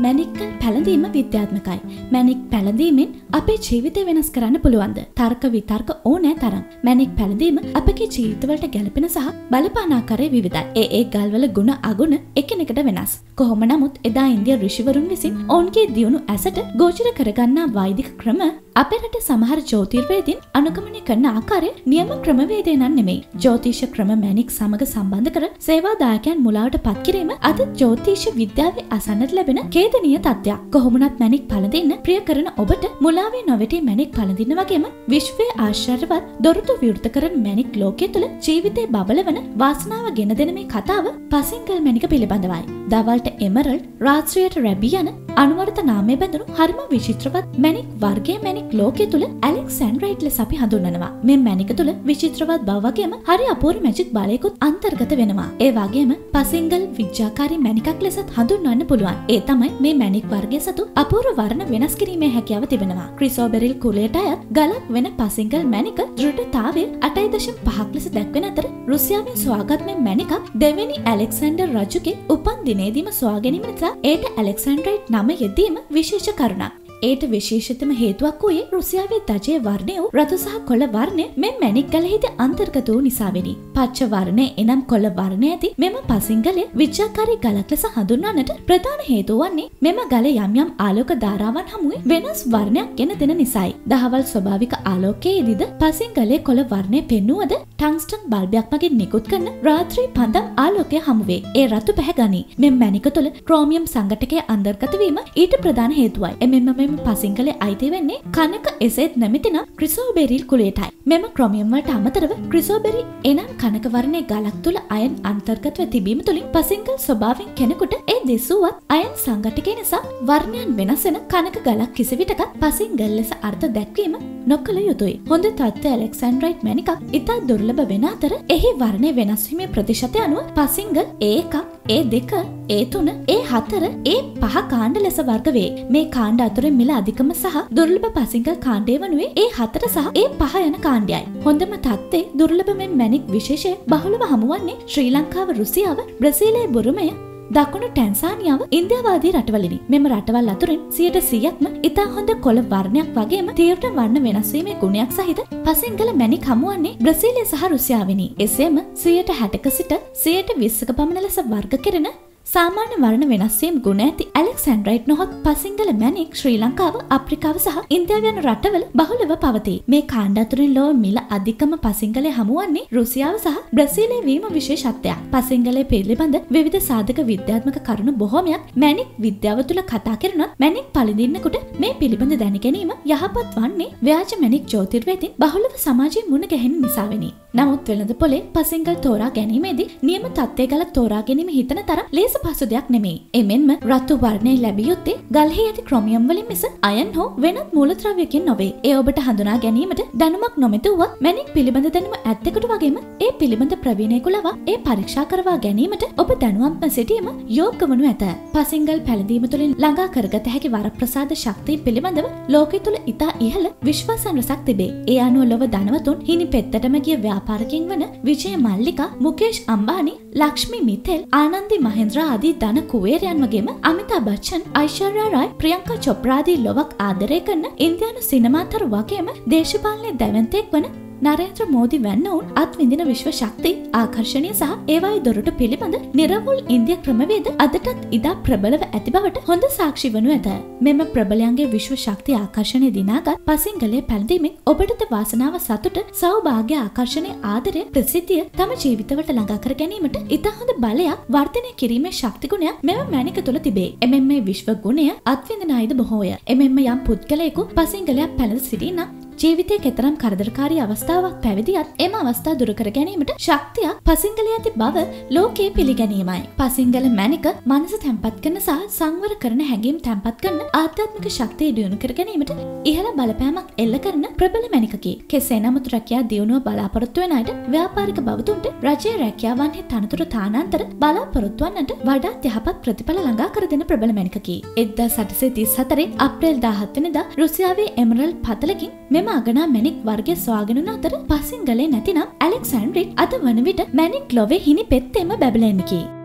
මැණික්කල් පැළඳීම විද්‍යාත්මකයි. මැණික් පැළඳීමෙන් අපේ ජීවිතය වෙනස් කරන්න පුළුවන්ද? තර්ක විතර්ක ඕනෑ තරම්. මැණික් පැළඳීම අපගේ ජීවිතවලට ගැලපෙන සහ බලපාන ආකාරය විවිධයි. ඒ ගල්වල ගුණ අගුණ එකිනෙකට වෙනස්. කොහොම නමුත් එදා ඉන්දියා ඍෂිවරුන් විසින් ඔවුන්ගේ දියුණු ඇසට ගෝචර කරගන්නා වෛදික ක්‍රම අපේ රටේ සමහර ජ්‍යොතිර්වේදීන් අනුගමනය කරන ආකාරය නියම ක්‍රමවේදය නම් නෙමෙයි. ජ්‍යොතිෂ ක්‍රම මැණික් සමග සම්බන්ධ කර සේවාදායකයන් මුලාවට පත් කිරීම අද ජ්‍යොතිෂ විද්‍යාවේ අසන්නට ලැබෙන ඛේදනීය තත්ත්වයක්. කොහොමුණත් මැණික් පළඳින්න ප්‍රිය කරන ඔබට මුලාවේ නොවැටි මැණික් පළඳින්න වගේම විශ්වයේ ආශ්චර්යවත් දොරටු විවෘත කරන මැණික් ලෝකයේ තුල ජීවිතේ බබලවන වාසනාව ගෙන දෙන මේ කතාව පසින්කල් මැණික පිළිබඳවයි. දවල්ට එමරල්ඩ් රාත්‍රියට රැබි යන අනුවර්ත නාමය බැඳුණු හරිම විචිත්‍රවත් මැණික් වර්ගයේ මැණික් ලෝකයේ තුල ඇලෙක්සැන්ඩ්‍රයිට් ලෙස අපි හඳුන්වනවා. මේ මැණික තුල විචිත්‍රවත් බව වගේම හරි අපූර්ව මැජික් බලයකුත් අන්තර්ගත වෙනවා. ඒ වගේම පසින්ගල් විද්‍යාකාරී මැණිකක් ලෙසත් හඳුන්වන්න පුළුවන්. ඒ තමයි මේ මැණික් වර්ගය සතු අපූර්ව වර්ණ වෙනස් කිරීමේ හැකියාව තිබෙනවා. ක්‍රිසෝබෙරිල් කුලයට අයත් ගලක් වෙන පසින්ගල් මැණික දෘಢතාවය 8.5ක් ලෙස දැක්වෙන අතර රුසියාවෙන් සොයාගත් මේ මැණිකක් දෙවෙනි ඇලෙක්සැන්ඩර් රජුගේ උපන් දිනේදීම සොයා ගැනීම නිසා ඒට ඇලෙක්සැන්ඩ්‍රයිට් නම යෙදීම විශේෂ කරුණක්. ඒට විශේෂතම හේතුවක් වූයේ රුසියාවේ දජයේ වර්ණය වූ රතු සහ කොළ වර්ණය මෙම මැණික් ගලෙහිදී අන්තර්ගත වූ නිසාවෙනි. පච්ච වර්ණය එනම් කොළ වර්ණය ඇති මෙම පසින්ගලය විද්‍යාකාරී ගලක් ලෙස හඳුන්වන්නට ප්‍රධාන හේතුව වන්නේ මෙම ගල යම් යම් ආලෝක ධාරාවන් හමුවේ වෙනස් වර්ණයක් ගෙන දෙන නිසායි. දහවල් ස්වභාවික ආලෝකයේදීද පසින්ගලයේ කොළ වර්ණය පෙන්වුවද ටංස්ටන් බල්බයක් මගින් නිකුත් කරන රාත්‍රී පඳම් ආලෝකය හමුවේ. ඒ රතු පැහැ ගනී. මෙම මැණික තුළ ක්‍රෝමියම් සංඝටකයේ අන්තර්ගත වීම ඊට ප්‍රධාන හේතුවයි. එමෙන්න පසින්ගලේ අයිති වෙන්නේ කනක එසෙත් නැමැති නම් ක්‍රිසෝබෙරිල් කුලයටයි. මෙම ක්‍රොමියම් වලට අමතරව ක්‍රිසෝබෙරි එනම් කනක වර්ණයේ ගලක් තුල අයන් අන්තර්ගතව තිබීම තුලින් පසින්ගල් ස්වභාවයෙන් කෙනෙකුට ඒ දෙසුවත් අයන් සංඝටකය නිසා වර්ණයන් වෙනස් වෙන කනක ගලක් කිසිවිටකත් පසින්ගල් ලෙස අර්ථ දැක්වීම නොකළ යුතුයි. හොඳ තත්ත්ව ඇලෙක්සැන්ඩ්‍රයිට් මැණිකක් ඉතා දුර්ලභ වෙන අතර එහි වර්ණය වෙනස් වීමේ ප්‍රතිශතය අනුව පසින්ගල් A1, A2, A3, A4, A5 කාණ්ඩ ලෙස වර්ග වේ. මේ කාණ්ඩ අතරින් මිල අධිකම සහ දුර්ලභ පසින්ගල් කාණ්ඩය වනුයේ A4 සහ A5 යන කාණ්ඩයයි. හොඳම තත්ත්වයේ දුර්ලභ මෙන් මැණික් විශේෂය බහුලව හමුවන්නේ ශ්‍රී ලංකාව, රුසියාව, බ්‍රසීලය, බුරුමය, දකුණු ටැන්සානියාව, ඉන්දියාව ආදී රටවලිනි. මෙම රටවල් අතුරින් 100%ක්ම ඉතා හොඳ කොළ වර්ණයක් වගේම තීව්‍ර වර්ණ වෙනස් වීමේ ගුණයක් සහිත පසින්ගල මැණික් හමුවන්නේ බ්‍රසීලය සහ රුසියාවෙනි. එසේම 60%ක සිට 120ක පමණ ලෙස වර්ග කෙරෙන සාමාන්‍ය වර්ණ වෙනස් වීම ගුණ ඇති ඇලෙක්සැන්ඩ්‍රයිට් නොහොත් පසින්ගල මැණික් ශ්‍රී ලංකාව, අප්‍රිකාව සහ ඉන්දියාව යන රටවල බහුලව පවතී. මේ කාණ්ඩ අතුරින් ලොව මිල අධිකම පසින්ගලය හමුවන්නේ රුසියාව සහ බ්‍රසීලය වීම විශේෂත්වයක්. පසින්ගලය පිළිබඳ විවිධ සාධක විද්‍යාත්මක කරුණු බොහෝමයක් මැණික් විද්‍යාව තුළ කතා කරනොත් මැණික් පළඳින්නකොට මේ පිළිබඳ දැන ගැනීම යහපත් වන්නේ ව්‍යාජ මැණික් ජ්‍යොතිර්වේදීන් බහුලව සමාජයේ මුණ ගැහෙන නිසාවෙනි. නමුත් වෙළඳ පොලේ පසින්ගල් තෝරා ගැනීමේදී නියම තත්ත්වයේ ගල තෝරා ගැනීම හිතන තරම් ලේසි පහසු දෙයක් නෙමෙයි. එමෙන්ම රතු වර්ණය ලැබිය යුත්තේ ගල්හි ඇති ක්‍රොමියම් වලින් මිස අයන් හෝ වෙනත් මූලද්‍රව්‍යකින් නොවේ. ඒ ඔබට හඳුනා ගැනීමට දැනුමක් නොමැතිව මැණික් පිළිබඳ දැනුම ඇත්තෙකුට වගේම ඒ පිළිබඳ ප්‍රවීණයෙකු ලවා ඒ පරීක්ෂා කරවා ගැනීමට ඔබ දැනුවත්ව සිටීම යෝග්‍ය වනු ඇත. පසින්ගල් පැළඳීම තුළින් ළඟා කරගත හැකි වරප්‍රසාද ශක්තිය පිළිබඳව ලෝකය තුළ ඉතා ඉහළ විශ්වාසන රසක් තිබේ. ඒ අනුව ලොව ධනවතුන් හිනි පෙත්තටම ගිය ව්‍යාපාරිකයින් වන විජය මල්ලිකා, මුකේෂ් අම්බානි, ලක්ෂ්මි මිතෙල්, ආනන්දි මහෙන්ද්‍ර ආදී ධන කුවේරයන් වගේම අමිතාබ් බච්චන්, ඓශ්වර්යා රායි, ප්‍රියංකා චොප්රා ආදී ලොවක් ආදරය කරන ඉන්දියානු සිනමාතරු වගේම දේශපාලන දැවැන්තෙක් වන නරේන්ද්‍ර මෝදි වැන්නවුන් අත්විඳින විශ්ව ශක්ති, ආකර්ෂණය සහ ඒවායි දොරටු පිළිබඳ නිර්වුල් ඉන්දිය ක්‍රමවේද අදටත් ඉදා ප්‍රබලව ඇති බවට හොඳ සාක්ෂි වනු ඇත. මෙම ප්‍රබලයන්ගේ විශ්ව ශක්ති ආකර්ෂණය දිනාගත් පසින්ගලේ පැළඳීමෙන් ඔබටද වාසනාව, සතුට, සෞභාග්‍ය, ආකර්ෂණය, ආදරය, ප්‍රසිද්ධිය තම ජීවිතවලට ළඟා කර ගැනීමට ඉතා හොඳ බලයක් වර්ධනය කිරීමේ ශක්ති ගුණයක් මෙම මැණික තුළ තිබේ. එමෙන් මේ විශ්ව ගුණය අත්විඳින අයද බොහෝය. එමෙන්ම යම් පුද්ගලයෙකු පසින්ගලයක් පැළඳ සිටිනම් ජීවිතයේ කෙතරම් කරදරකාරී අවස්ථාවක් පැවතියත් එම අවස්ථා දුරු කර ගැනීමට ශක්තියක් පසින්ගලයේ ඇති බව ලෝකයේ පිළිගැනීමයි. පසින්ගල මැණික මනස තැම්පත් කරන සහ සංවර කරන හැඟීම් තැම්පත් කරන ආධ්‍යාත්මික ශක්තිය දියුණු කර ගැනීමට ඉහළ බලපෑමක් එල්ල කරන ප්‍රබල මැණිකකි. කෙසේ නමුත් රැකියා දියුණුව බලාපොරොත්තු වන අයට ව්‍යාපාරික බවතුන්ට රජයේ රැකියාවන්හි තනතුරු තානාන්තර බලාපොරොත්තු වන්නට වඩාත් යහපත් ප්‍රතිඵල ළඟා කර දෙන ප්‍රබල මැණිකකි. 1834 අප්‍රේල් 17 වෙනිදා රුසියාවේ එමරල්ඩ් පතලකින් මෙම අගනා මැණික් වර්ගය සොයාගෙන අතර පසින්ගලේ නැතිනම් ඇලෙක්සැන්ඩ්‍රිට් අද වන විට මැණික් ලොවේ හිනි පෙත්තේම බැබලෙන්නකි.